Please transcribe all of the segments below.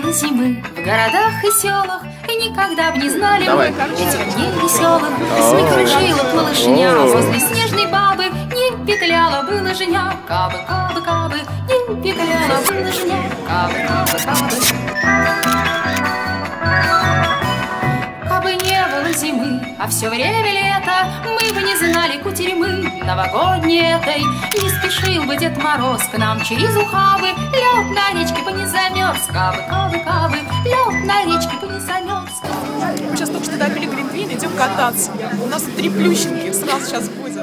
зимы в городах и селах, и никогда б не знали мы этих дней веселых. С них кружила малышня возле снежной бабы, не петляла бы лыжня, кабы, кабы, кабы, не петляла бы лыжня, кабы, кабы, кабы. Кабы не было зимы, а все время лето, мы бы не знали кутерьмы новогодней этой. Не спешил бы Дед Мороз к нам через ухабы, лед на речке бы не замерз, кабы, кабы, кабы, лед на речке бы не замерз. Мы сейчас только что допили глинтвейн, идем кататься. У нас 3 плющенки сразу сейчас будет.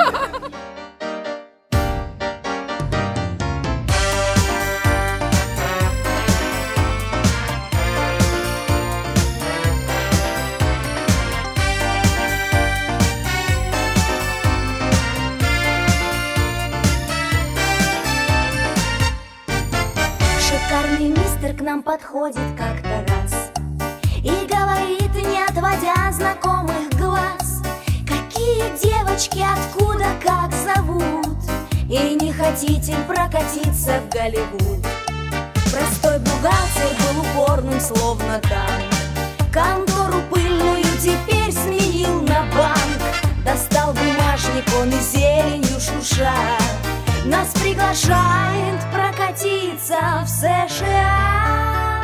Шикарный мистер к нам подходит как-то раз и говорит, не отводя знакомых глаз: какие девочки, откуда, как зовут? И не хотите прокатиться в Голливуд? Простой бухгалтер был упорным, словно танк. Контору пыльную теперь сменил на банк. Достал бумажник он и зеленью шуша нас приглашает прокатиться в США.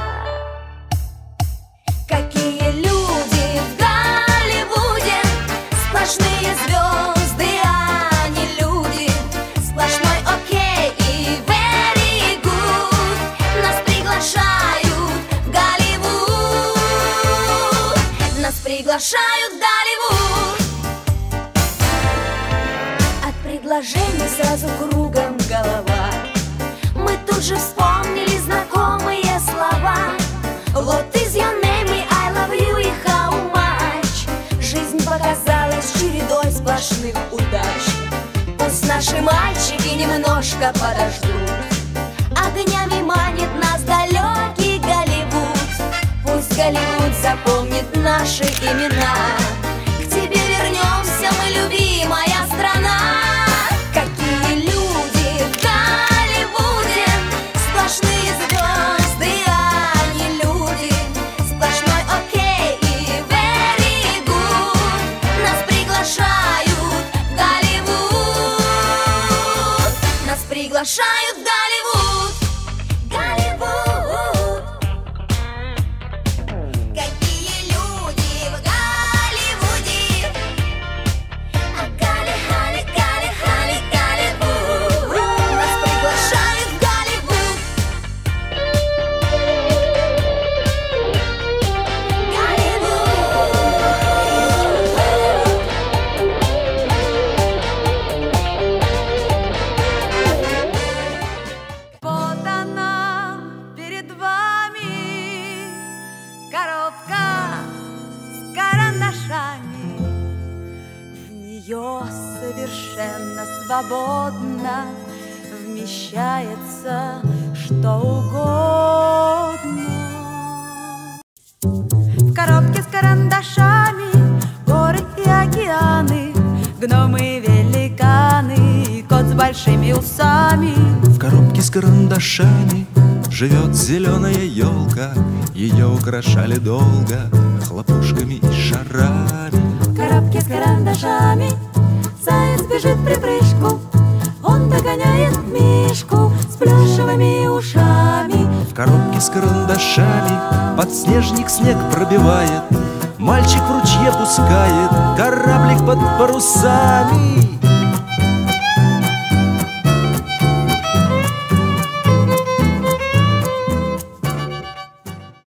Какие люди в Голливуде, сплошные звезды, а не люди. Сплошной окей и very good. Нас приглашают в Голливуд. Нас приглашают в Голливуд. Предложений сразу кругом голова. Мы тут же вспомнили знакомые слова. What is your name, I love you и how much. Жизнь показалась чередой сплошных удач. Пусть наши мальчики немножко подождут. Огнями манит нас далекий Голливуд. Пусть Голливуд запомнит наши имена. К тебе вернемся мы, любимая страна. Приглашают в Голливуд. Голливуд. Какие люди в Голливуде. А Гали, Гали, Гали, Гали, Голливуд. Нас приглашают в Голливуд. Совершенно свободно вмещается что угодно. В коробке с карандашами горы и океаны, гномы, великаны и кот с большими усами. В коробке с карандашами живет зеленая елка, ее украшали долго хлопушками и шарами. В коробке с карандашами заяц бежит в припрыжку, он догоняет мишку с плюшевыми ушами. В коробке с карандашами подснежник снег пробивает, мальчик в ручье пускает кораблик под парусами.